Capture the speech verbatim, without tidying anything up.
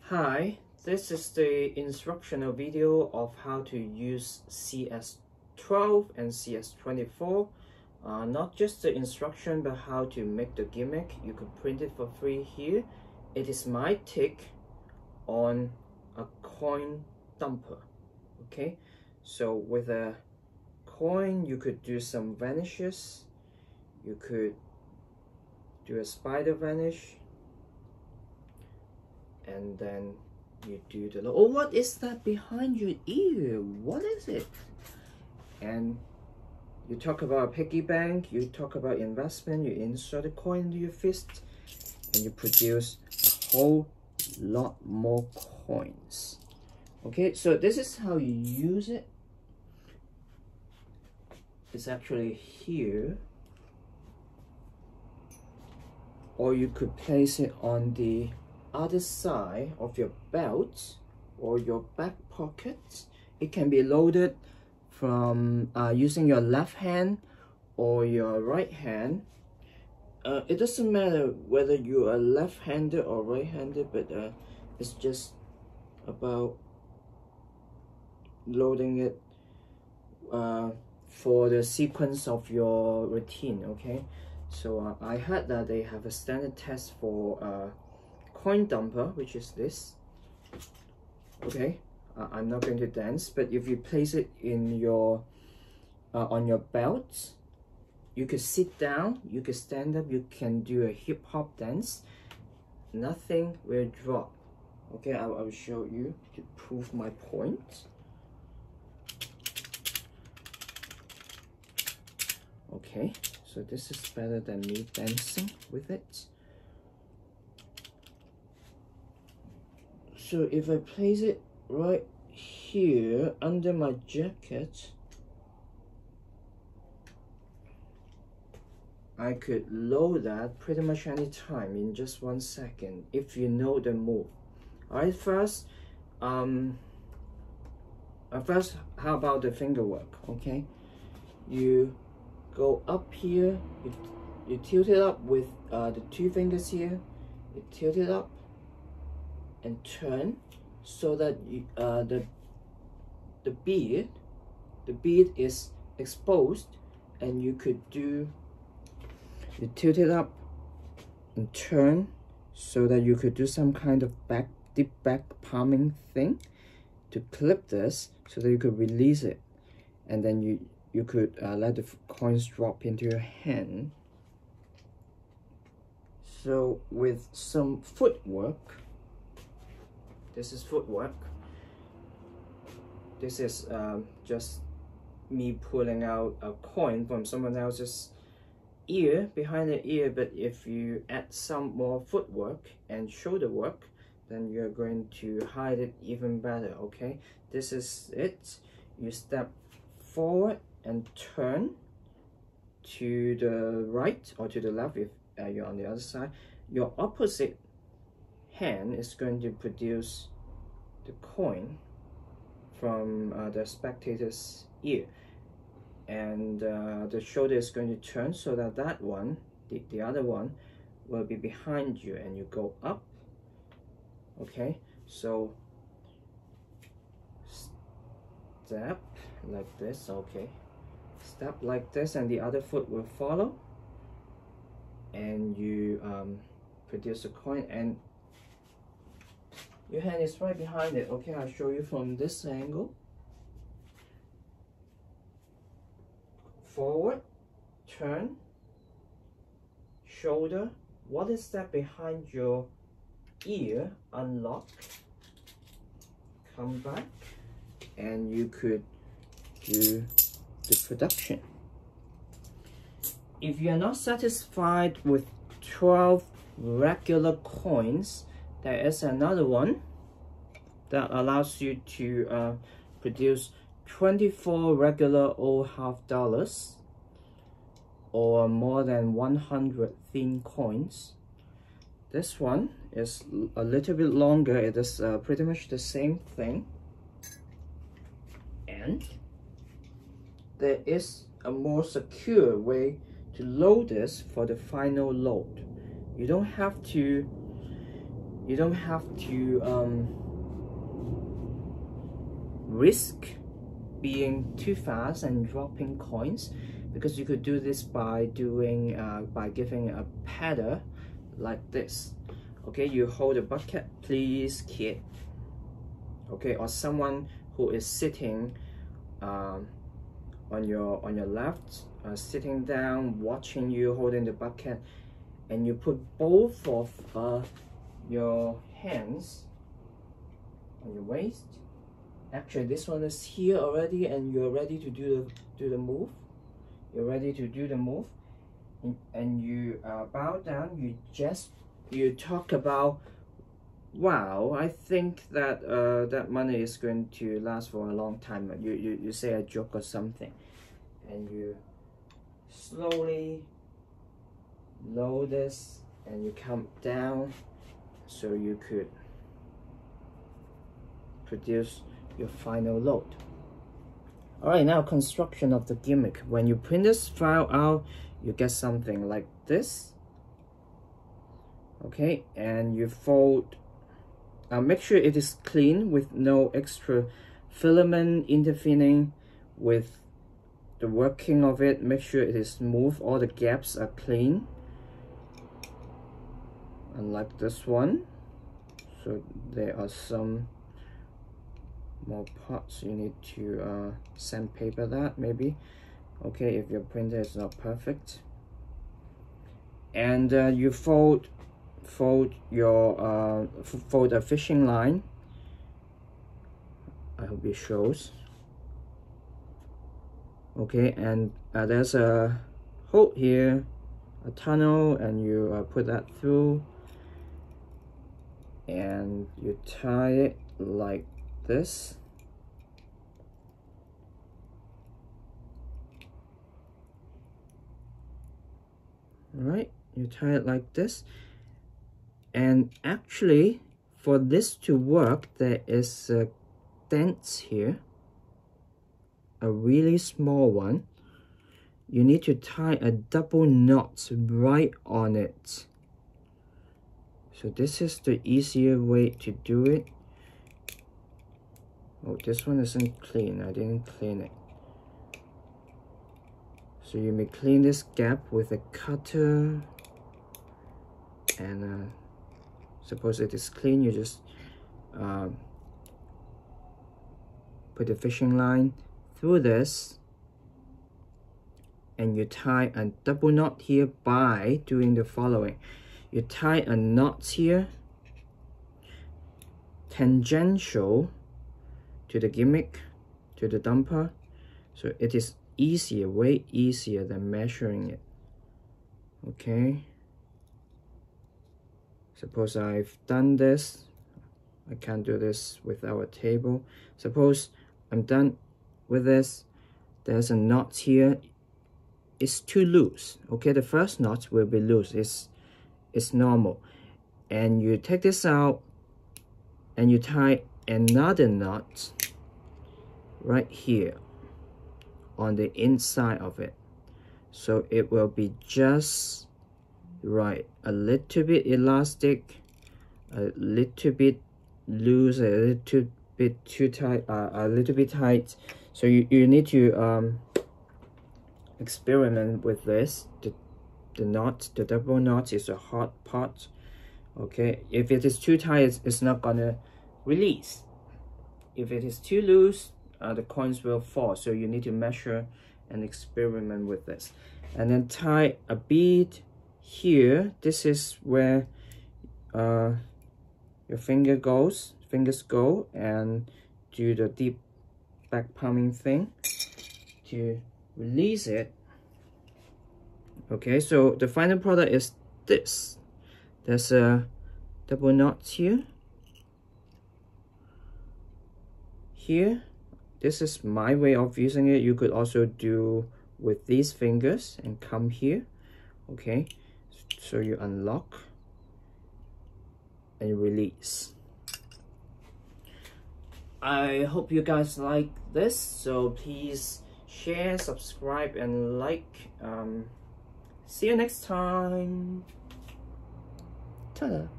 Hi, this is the instructional video of how to use C S twelve and C S twenty-four. Uh, not just the instruction, but how to make the gimmick. You could print it for free here. It is my take on a coin dumper. Okay, so with a coin, you could do some vanishes. You could do a spider vanish. And then you do the, oh, what is that behind your ear? What is it? And you talk about a piggy bank, you talk about investment, you insert a coin into your fist, and you produce a whole lot more coins. Okay, so this is how you use it. It's actually here. Or you could place it on the other side of your belt or your back pocket. It can be loaded from uh, using your left hand or your right hand. Uh, it doesn't matter whether you are left-handed or right-handed, but uh, it's just about loading it uh, for the sequence of your routine. Okay, so uh, I heard that they have a standard test for uh, coin dumper, which is this. Okay, uh, I'm not going to dance, but if you place it in your uh, on your belt, you could sit down, you could stand up, you can do a hip-hop dance. Nothing will drop. Okay, I will show you to prove my point. Okay, so this is better than me dancing with it. So if I place it right here under my jacket, I could load that pretty much any time in just one second if you know the move. Alright, first, um, uh, first, how about the finger work? Okay, you go up here, you, you tilt it up with uh, the two fingers here, you tilt it up and turn so that you, uh, the the bead the bead is exposed, and you could do you tilt it up and turn so that you could do some kind of back deep back palming thing to clip this so that you could release it, and then you you could uh, let the coins drop into your hand. So with some footwork, this is footwork. This is um, just me pulling out a coin from someone else's ear, behind the ear, but if you add some more footwork and shoulder work, then you're going to hide it even better. Okay, this is it. You step forward and turn to the right or to the left if uh, you're on the other side. Your opposite hand is going to produce the coin from uh, the spectator's ear, and uh, the shoulder is going to turn so that that one, the, the other one, will be behind you, and you go up. Okay, so step like this. Okay, step like this, and the other foot will follow, and you um, produce a coin, and your hand is right behind it. Okay, I'll show you from this angle. Forward, turn, shoulder. What is that behind your ear? Unlock, come back, and you could do the production. If you're not satisfied with twelve regular coins, there is another one that allows you to uh, produce twenty-four regular old half dollars or more than one hundred thin coins. This one is a little bit longer. It is uh, pretty much the same thing, and there is a more secure way to load this for the final load. You don't have to you don't have to um, risk being too fast and dropping coins, because you could do this by doing uh, by giving a paddle like this. Okay, you hold a bucket, please, kid. Okay, or someone who is sitting um, on your on your left, uh, sitting down, watching you holding the bucket, and you put both of uh, your hands on your waist. Actually, this one is here already, and you're ready to do the do the move. You're ready to do the move, and, and you uh, bow down. You just you talk about, wow, I think that uh, that money is going to last for a long time. You you you say a joke or something, and you slowly lower this, and you come down, so you could produce your final load. Alright, now construction of the gimmick. When you print this file out, you get something like this. Okay, and you fold, uh, make sure it is clean with no extra filament interfering with the working of it. Make sure it is smooth, all the gaps are clean, unlike this one. So there are some more parts you need to uh, sandpaper that maybe. Okay, if your printer is not perfect. And uh, you fold fold your uh, fold a fishing line. I hope it shows. Okay, and uh, there's a hole here, a tunnel, and you uh, put that through, and you tie it like this. Right, you tie it like this, and actually for this to work, there is a dent here, a really small one. You need to tie a double knot right on it. So this is the easier way to do it. Oh, this one isn't clean. I didn't clean it. So you may clean this gap with a cutter, and uh, suppose it is clean, you just uh, put the fishing line through this, and you tie a double knot here by doing the following. You tie a knot here tangential to the gimmick, to the dumper, so it is easier, way easier than measuring it. Okay, suppose I've done this. I can't do this without a table. Suppose I'm done with this. There's a knot here. It's too loose. Okay, the first knot will be loose. It's it's normal. And you take this out, and you tie another knot right here on the inside of it, so it will be just right, a little bit elastic, a little bit loose, a little bit too tight, uh, a little bit tight. So you, you need to um, experiment with this. The, the knot, the double knot is a hard part. Okay, if it is too tight, it's, it's not gonna release. If it is too loose, Uh, the coins will fall. So you need to measure and experiment with this, and then tie a bead here. This is where uh, your finger goes fingers go, and do the deep back palming thing to release it. Okay, so the final product is this. There's a double knot here here. This is my way of using it. You could also do with these fingers and come here. Okay, so you unlock and release. I hope you guys like this, so please share, subscribe, and like. Um, see you next time. Ta-da.